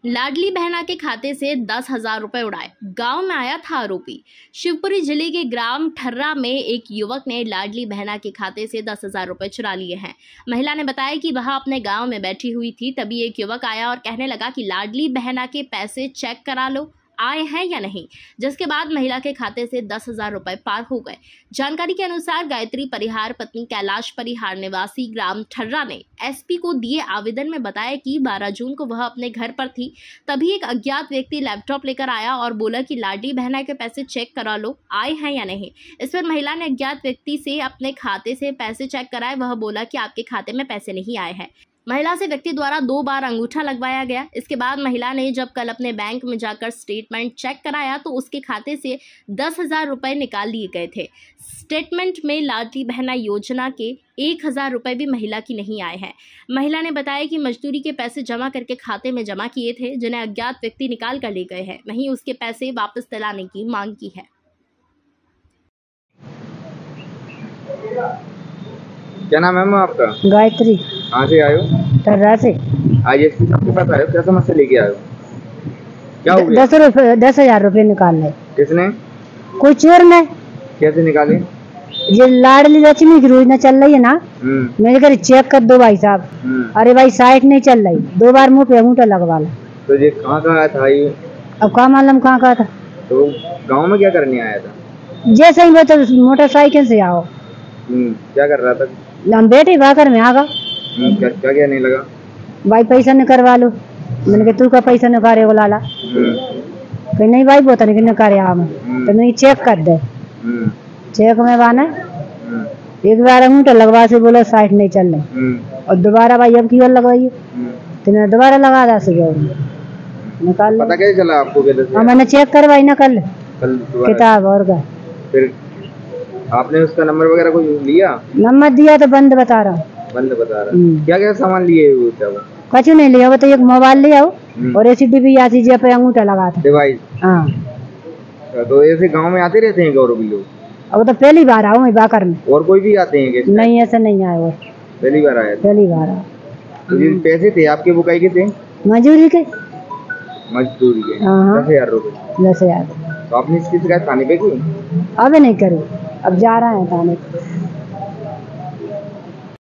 लाडली बहना के खाते से 10,000 रुपए उड़ाए, गांव में आया था आरोपी। शिवपुरी जिले के ग्राम ठर्रा में एक युवक ने लाडली बहना के खाते से 10,000 रुपए चुरा लिए हैं। महिला ने बताया कि वह अपने गांव में बैठी हुई थी, तभी एक युवक आया और कहने लगा कि लाडली बहना के पैसे चेक करा लो, आए हैं या नहीं, जिसके बाद महिला के खाते से 10,000 रुपए पार हो गए। जानकारी के अनुसार गायत्री परिहार पत्नी कैलाश परिहार निवासी ग्राम ठर्रा ने एसपी को दिए आवेदन में बताया कि 12 जून को वह अपने घर पर थी, तभी एक अज्ञात व्यक्ति लैपटॉप लेकर आया और बोला कि लाडली बहना के पैसे चेक करा लो, आए हैं या नहीं। इस पर महिला ने अज्ञात व्यक्ति से अपने खाते से पैसे चेक कराए। वह बोला कि आपके खाते में पैसे नहीं आए हैं। महिला से व्यक्ति द्वारा 2 बार अंगूठा लगवाया गया। इसके बाद महिला ने जब कल अपने बैंक में जाकर स्टेटमेंट चेक कराया तो उसके खाते से 10,000 रुपए निकाल लिए गए थे। स्टेटमेंट में लाडली बहना योजना के 1,000 रुपए भी महिला की नहीं आए हैं। महिला ने बताया कि मजदूरी के पैसे जमा करके खाते में जमा किए थे, जिन्हें अज्ञात व्यक्ति निकाल कर ले गए हैं। वहीं उसके पैसे वापस दिलाने की मांग की है। क्या नाम है मैम आपका? गायत्री। कहाँ से आए हो? ठर्रा से। आज एसपी साहब के पास आए हो, क्या समस्या लेके आए हो? क्या हो गया? 10,000 रुपए निकाल ले। किसने? कोई चोर ने। कैसे निकाले? ये लाडली लक्ष्मी की योजना चल रही है ना, मेरे घर चेक कर दो भाई साहब। अरे भाई साइट नहीं चल रही, 2 बार मुँह पे अंगूठा लगवा ला। तो ये कहाँ का आया था ये? अब कहाँ मालूम कहाँ का था। तो गाँव में क्या करने आया था? जैसे ही बता मोटरसाइकिल से आओ। क्या कर रहा था? हम बेटे भाकर में आ गए। क्या नहीं लगा? भाई पैसा न करवा लो। मैंने कहा तू का पैसा न करे वो लाला। कहीं नहीं भाई बोता नहीं करे हम तो नहीं चेक कर दे। चेक में बाना एक बार अंगूठा लगवा से बोला साइट नहीं चल रही, और दोबारा भाई अब की बार लगवाइए तो मैं दोबारा लगा रहा से निकाल। पता कैसे चला आपको? मैंने चेक करवाई ना कल किताब और का। फिर आपने उसका नंबर वगैरह कुछ लिया? नंबर दिया तो बंद बता रहा। क्या क्या सामान लिए हुए थे? कुछ नहीं लिया, वो तो एक मोबाइल ले आओ और ऐसी डिब्बी आती जे पे अंगूठा लगा था डिवाइस। हाँ, तो ऐसे गांव में आते रहते हैं गौरव लोग? अब तो पहली बार आऊँ मैं बाकर में। और कोई भी आते हैं? नहीं ऐसा नहीं आया, वो पहली बार आया। पहली बार आया। तो पैसे थे आपके बुकाई के थे? मजदूरी के। 10,000 रुपए। 10,000। तो आपने इसकी शिकायत थाने पे की? अब नहीं करूँ, अब जा रहे हैं थाने।